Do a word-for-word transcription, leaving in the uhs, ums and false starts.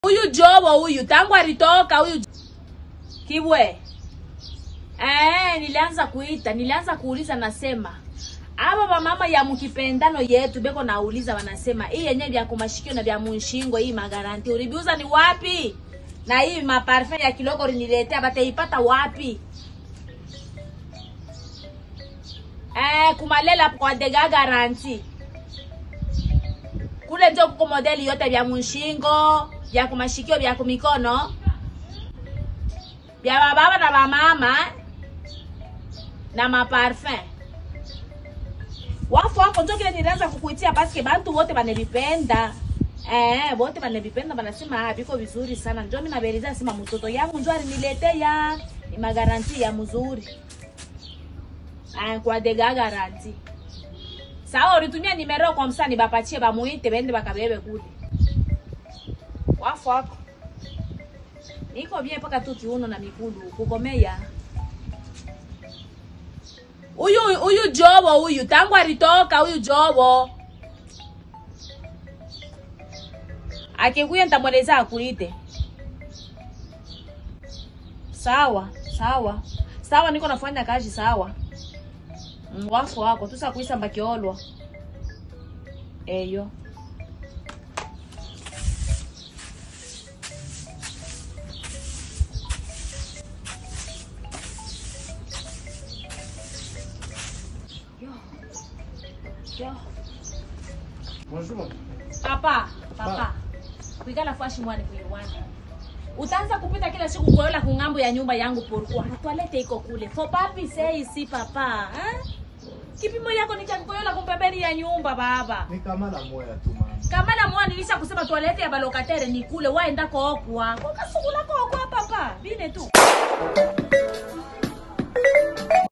Huyu Jobo huyu tangu alitoka huyu Kibwe. Eh, nilianza kuita, nilianza kuuliza nasema. Aba ba mama ya mkipendano yetu beko nauliza wanasema hii yenyewe vya kumashikio na vya munshingo hii magaranti ulibiuza ni wapi? Na hii maparfum ya kiloko niletea bataipata wapi? Eh, kumalela kwa dega garanti. Kule ndio kuko modeli yote vya munshingo, vya kumashikio, vya kumikono. Vya baba na mama na maparfum. Wafu wako ndio kile nilianza kukuitia basi bantu wote banelipenda. Eh, wote banelipenda banasema ah biko vizuri sana. Ndio mimi nabeleza sema mtoto yangu ndio aliniletea ni magaranti ya mzuri. Ah, kwa dega garanti. Sawa ulitumia nimero kwa msani bapachie bamuite bende bakabebe kule. Wafu wako. Niko bien paka tu kiuno na mikulu kukomea. Huyu huyu Jobo huyu tangu alitoka huyu Jobo. Akikuya nitamweleza akuite. Sawa, sawa. Sawa niko nafanya kazi sawa. Mwafu wako tusa kuisa mbakiolwa. Eyo. Yo. Bonjour. Papa, papa. Kuikala fashi mwana kuiwana. Utaanza kupita kila siku kuola kungambo ya nyumba yangu porukwa. Toilette iko kule. For papi say ici papa, eh? Kipimo yako ni cha kuola kumpembeni ya nyumba baba. Ni kama la moya tu mama. Kama na mwana nilisha kusema toilette ya balokatere ni kule waenda kwa okwa. Kwa kasukula kwa okwa papa. Bine tu.